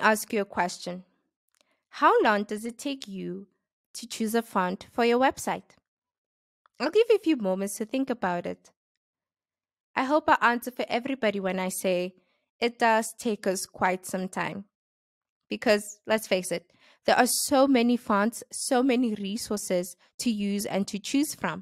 ask you a question. How long does it take you to choose a font for your website? I'll give you a few moments to think about it. I hope I answer for everybody when I say it does take us quite some time. Because let's face it, there are so many fonts, so many resources to use and to choose from.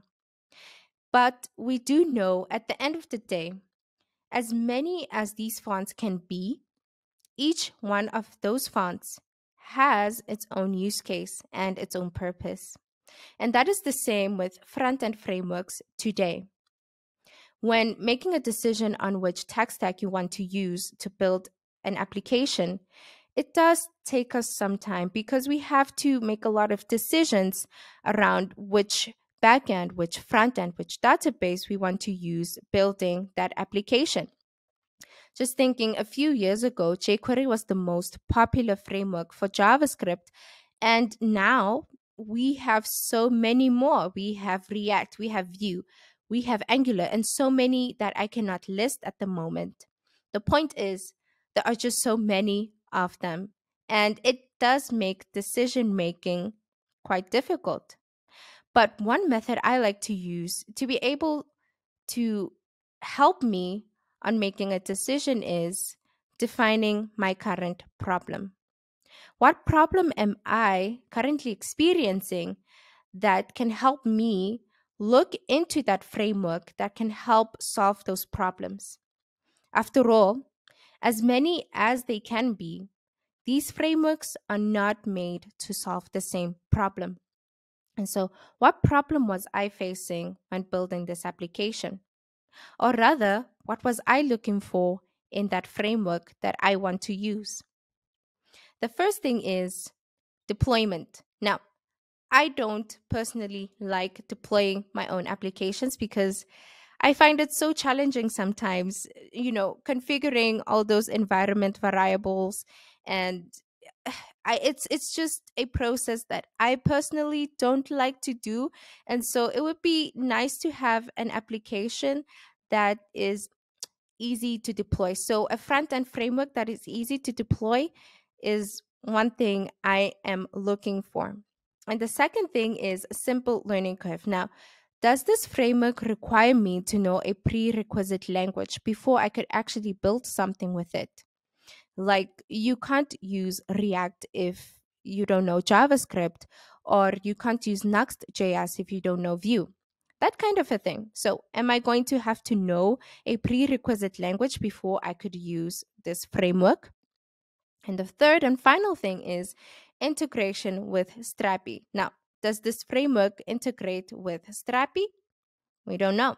But we do know at the end of the day, as many as these fonts can be, each one of those fonts has its own use case and its own purpose. And that is the same with front-end frameworks today. When making a decision on which tech stack you want to use to build an application, it does take us some time because we have to make a lot of decisions around which backend, which front end, which database we want to use building that application. Just thinking a few years ago, jQuery was the most popular framework for JavaScript. And now we have so many more. We have React, we have Vue, we have Angular, and so many that I cannot list at the moment. The point is, there are just so many of them. And it does make decision making quite difficult. But one method I like to use to be able to help me on making a decision is defining my current problem. What problem am I currently experiencing that can help me look into that framework that can help solve those problems? After all, as many as they can be, these frameworks are not made to solve the same problem. And so, what problem was I facing when building this application? Or rather, what was I looking for in that framework that I want to use? The first thing is deployment. Now, I don't personally like deploying my own applications because I find it so challenging sometimes, configuring all those environment variables and it's just a process that I personally don't like to do. And so it would be nice to have an application that is easy to deploy. So a front end framework that is easy to deploy is one thing I am looking for. And the second thing is a simple learning curve. Now, does this framework require me to know a prerequisite language before I could actually build something with it? Like, you can't use React if you don't know JavaScript, or you can't use Next.js if you don't know Vue. That kind of a thing. So, am I going to have to know a prerequisite language before I could use this framework? And the third and final thing is integration with Strapi. Now, does this framework integrate with Strapi? We don't know.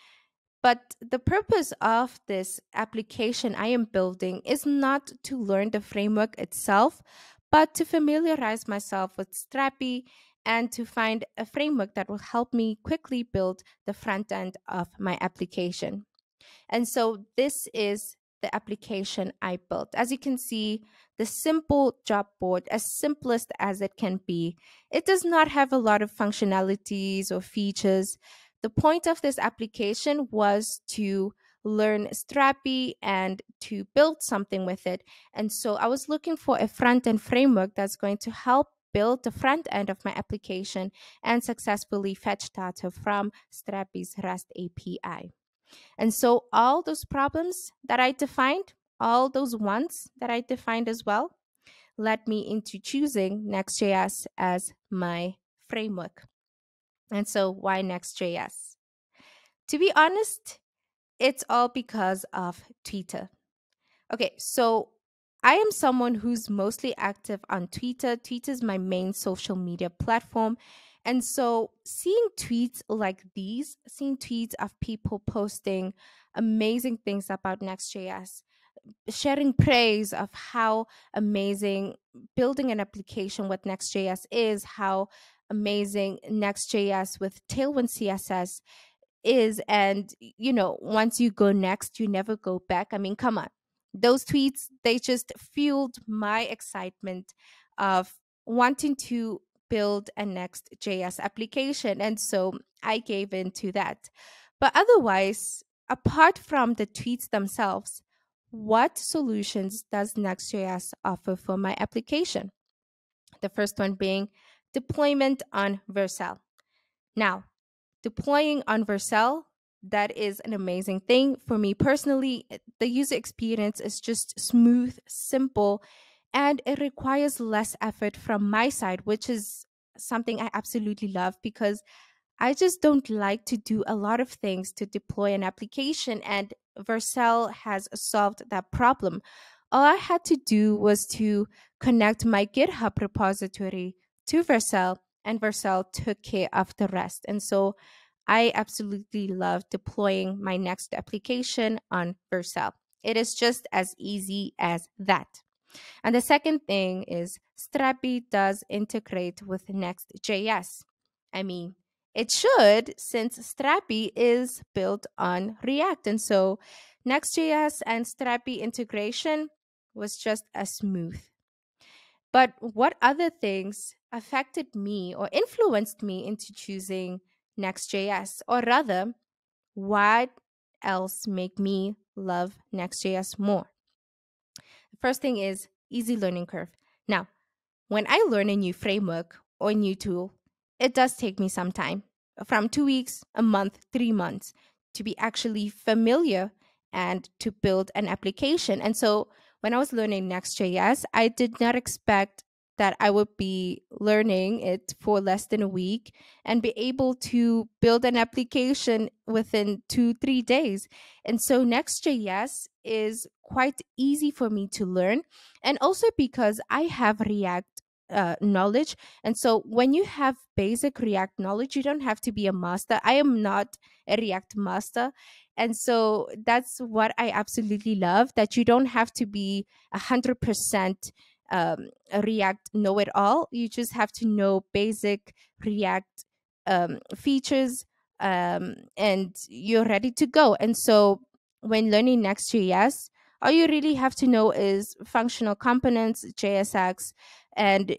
But the purpose of this application I am building is not to learn the framework itself, but to familiarize myself with Strapi and to find a framework that will help me quickly build the front end of my application. And so this is the application I built. As you can see, the simple job board, as simplest as it can be, it does not have a lot of functionalities or features. The point of this application was to learn Strapi and to build something with it. And so I was looking for a front end framework that's going to help build the front end of my application and successfully fetch data from Strapi's REST API. And so all those problems that I defined, all those wants that I defined as well, led me into choosing Next.js as my framework. And so why Next.js? To be honest, it's all because of Twitter. Okay, so I am someone who's mostly active on Twitter. Twitter is my main social media platform. And so seeing tweets like these, seeing tweets of people posting amazing things about Next.js, sharing praise of how amazing building an application with Next.js is, how amazing Next.js with Tailwind CSS is. And, once you go next, you never go back. I mean, come on. Those tweets, they just fueled my excitement of wanting to build a Next.js application. And so I gave in to that. But otherwise, apart from the tweets themselves, what solutions does Next.js offer for my application? The first one being deployment on Vercel. Now, deploying on Vercel, that is an amazing thing. For me personally, the user experience is just smooth, simple, and it requires less effort from my side, which is something I absolutely love because I just don't like to do a lot of things to deploy an application, and Vercel has solved that problem. All I had to do was to connect my GitHub repository to Vercel, and Vercel took care of the rest. And so I absolutely love deploying my next application on Vercel. It is just as easy as that. And the second thing is Strapi does integrate with Next.js. I mean, it should, since Strapi is built on React. And so Next.js and Strapi integration was just as smooth. But what other things affected me or influenced me into choosing Next.js? Or rather, what else make me love Next.js more? The first thing is easy learning curve. Now, when I learn a new framework or a new tool, it does take me some time, from 2 weeks, a month, 3 months, to be actually familiar and to build an application. And so when I was learning Next.js, I did not expect that I would be learning it for less than a week and be able to build an application within 2, 3 days. And so Next.js is quite easy for me to learn. And also because I have React knowledge. And so when you have basic React knowledge, you don't have to be a master. I am not a React master. And so that's what I absolutely love, that you don't have to be 100% a React know it all. You just have to know basic React features, and you're ready to go. And so when learning Next.js, all you really have to know is functional components, JSX, and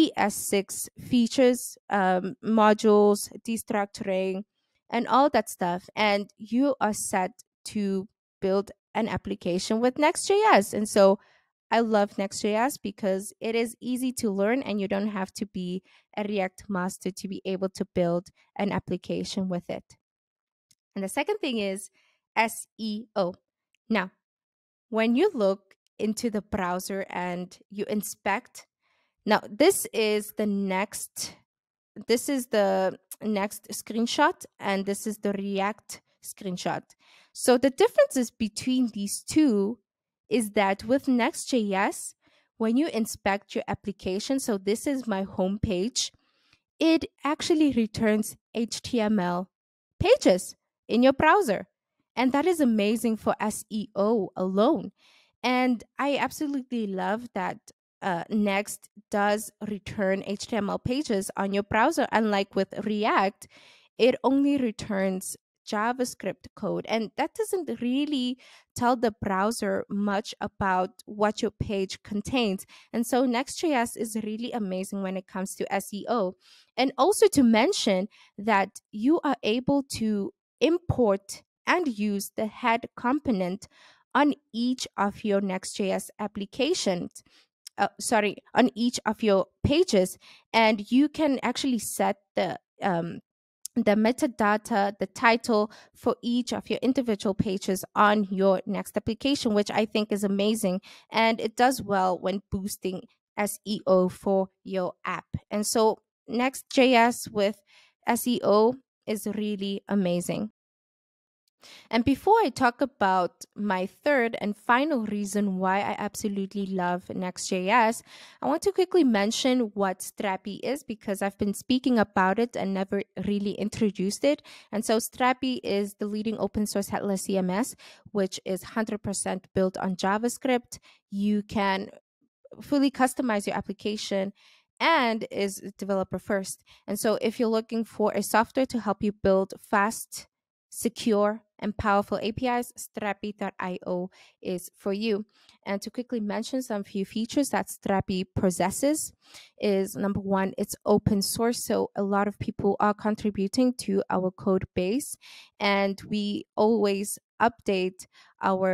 ES6 features, modules, destructuring, and all that stuff. And you are set to build an application with Next.js. And so I love Next.js because it is easy to learn and you don't have to be a React master to be able to build an application with it. And the second thing is SEO. Now, when you look into the browser and you inspect, now this is the next screenshot, and this is the React screenshot. So the differences between these two is that with Next.js, when you inspect your application, so this is my home page, it actually returns HTML pages in your browser. And that is amazing for SEO alone. And I absolutely love that Next does return HTML pages on your browser. Unlike with React, it only returns JavaScript code. And that doesn't really tell the browser much about what your page contains. And so Next.js is really amazing when it comes to SEO. And also to mention that you are able to import and use the head component on each of your Next.js applications. On each of your pages, and you can actually set the metadata, the title for each of your individual pages on your next application, which I think is amazing. And it does well when boosting SEO for your app. And so Next.js with SEO is really amazing. And before I talk about my third and final reason why I absolutely love Next.js, I want to quickly mention what Strapi is because I've been speaking about it and never really introduced it. And so Strapi is the leading open source headless CMS, which is 100% built on JavaScript. You can fully customize your application and is developer first. And so if you're looking for a software to help you build fast, secure, and powerful APIs, Strapi.io is for you. And to quickly mention some few features that Strapi possesses is number one, it's open source. So a lot of people are contributing to our code base, and we always update our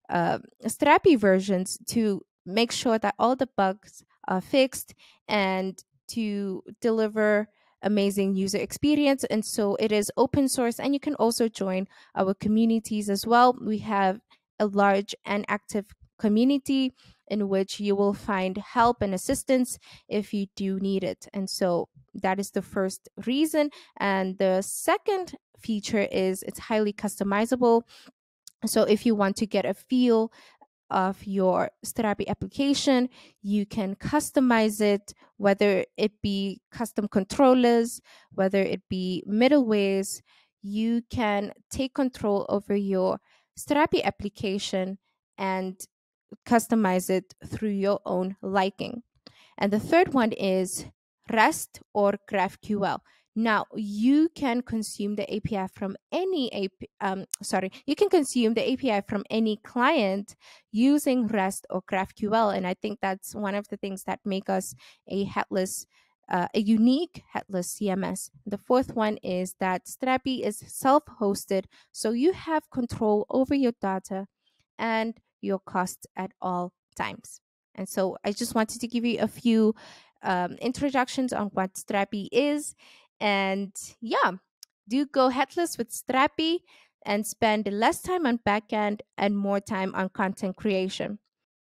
Strapi versions to make sure that all the bugs are fixed and to deliver amazing user experience. And so it is open source, and you can also join our communities as well. We have a large and active community in which you will find help and assistance if you do need it. And so that is the first reason. And the second feature is it's highly customizable. So if you want to get a feel of your Strapi application, you can customize it, whether it be custom controllers, whether it be middlewares. You can take control over your Strapi application and customize it through your own liking. And the third one is REST or GraphQL. Now you can consume the API from any you can consume the API from any client using REST or GraphQL, and I think that's one of the things that make us a a unique headless CMS. The fourth one is that Strapi is self-hosted, so you have control over your data and your costs at all times. And so I just wanted to give you a few introductions on what Strapi is. And yeah, do go headless with Strapi and spend less time on backend and more time on content creation.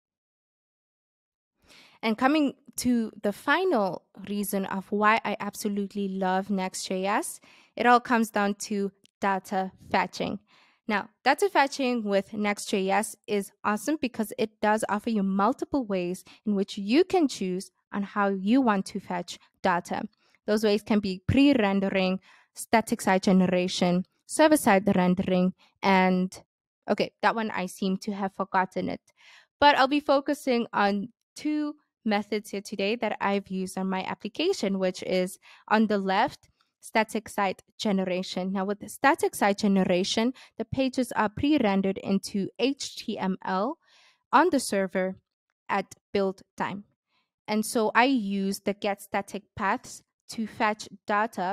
And coming to the final reason of why I absolutely love Next.js, it all comes down to data fetching. Now, data fetching with Next.js is awesome because it does offer you multiple ways in which you can choose on how you want to fetch data. Those ways can be pre-rendering, static site generation, server-side rendering, and okay, that one I seem to have forgotten it. But I'll be focusing on two methods here today that I've used on my application, which is on the left, static site generation. Now, with the static site generation, the pages are pre-rendered into HTML on the server at build time. And so I use the get static paths to fetch data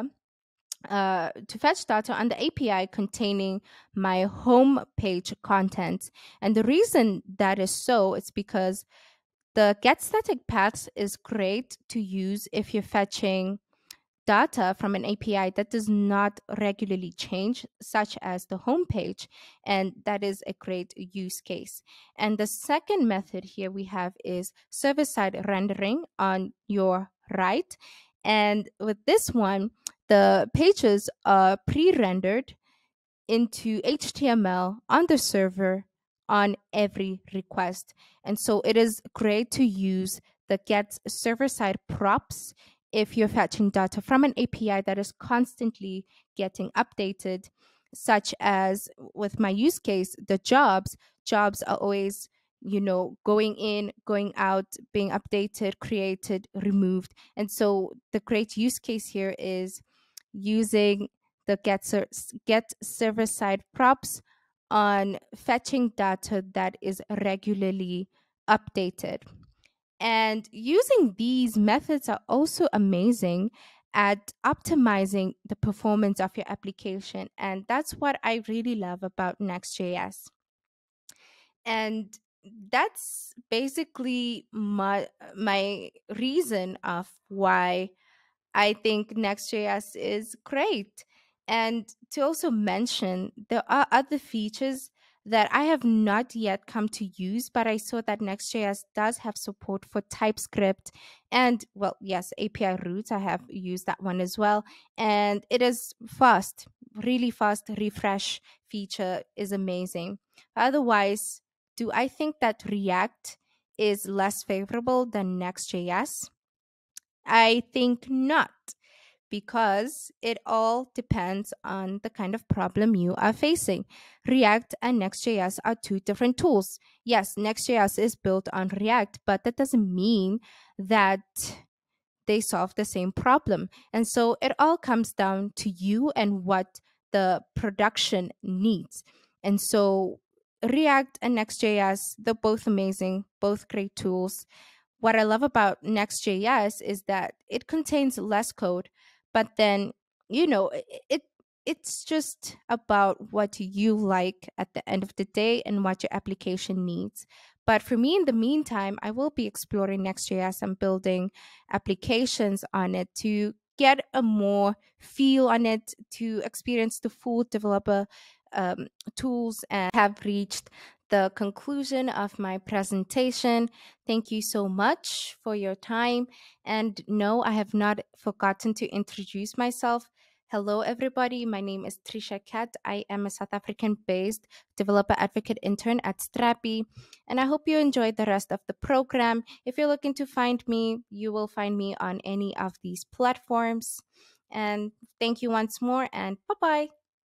on the API containing my home page content. And the reason that is so is because the get static paths is great to use if you're fetching data from an API that does not regularly change, such as the home page, and that is a great use case. And the second method here we have is server-side rendering on your right. And with this one, the pages are pre-rendered into HTML on the server on every request. And so it is great to use the get server side props if you're fetching data from an API that is constantly getting updated, such as with my use case, the jobs. Jobs are always going in, going out, being updated, created, removed. And so the great use case here is using the get server side props on fetching data that is regularly updated. And using these methods are also amazing at optimizing the performance of your application. And that's what I really love about Next.js. And that's basically my reason of why I think Next.js is great. And to also mention, there are other features that I have not yet come to use, but I saw that Next.js does have support for TypeScript and, well, yes, API routes. I have used that one as well. And it is fast, really fast. Refresh feature is amazing. Otherwise, do I think that React is less favorable than Next.js? I think not, because it all depends on the kind of problem you are facing. React and Next.js are two different tools. Yes, Next.js is built on React, but that doesn't mean that they solve the same problem. And so it all comes down to you and what the production needs. And so React and Next.js, they're both amazing, both great tools. What I love about Next.js is that it contains less code, but then, it it's just about what you like at the end of the day and what your application needs. But for me, in the meantime, I will be exploring Next.js and building applications on it to get a more feel on it, to experience the full developer um, tools, and have reached the conclusion of my presentation. Thank you so much for your time. And no, I have not forgotten to introduce myself. Hello, everybody. My name is Trecia Kat. I am a South African based developer advocate intern at Strapi. And I hope you enjoyed the rest of the program. If you're looking to find me, you will find me on any of these platforms. And thank you once more, and bye bye.